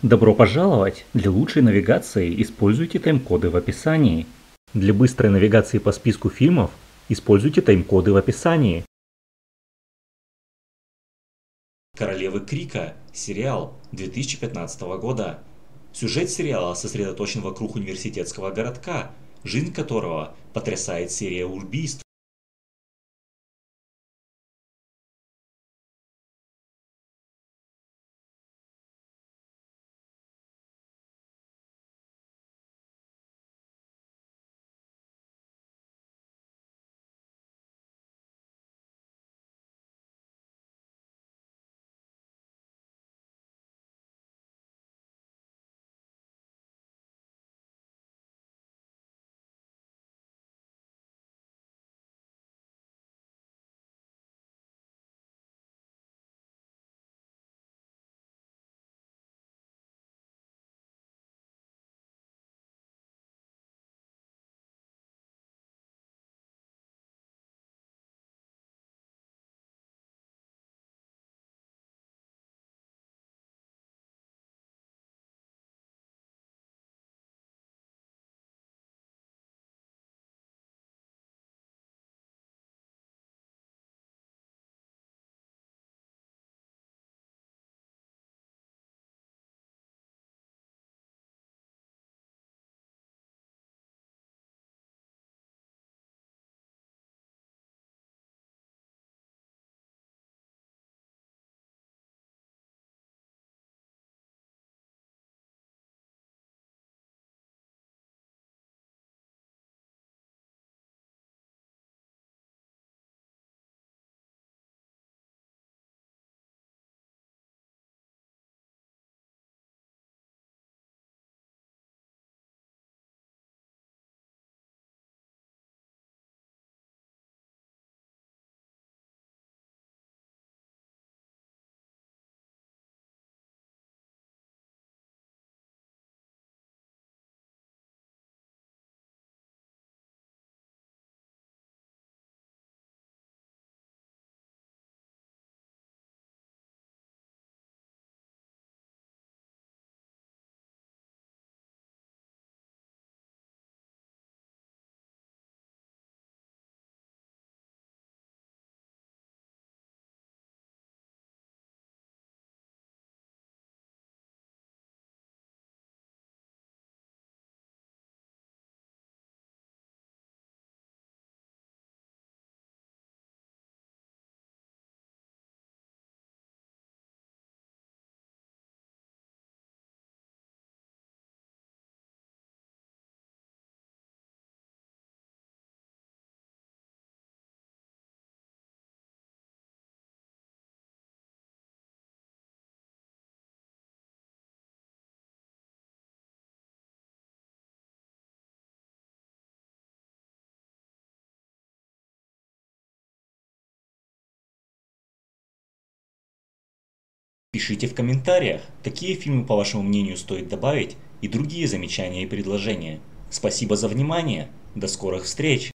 Добро пожаловать! Для лучшей навигации используйте тайм-коды в описании. Для быстрой навигации по списку фильмов используйте тайм-коды в описании. «Королевы Крика» сериал 2015 года. Сюжет сериала сосредоточен вокруг университетского городка, жизнь которого потрясает серия убийств. Пишите в комментариях, какие фильмы, по вашему мнению, стоит добавить, и другие замечания и предложения. Спасибо за внимание, до скорых встреч!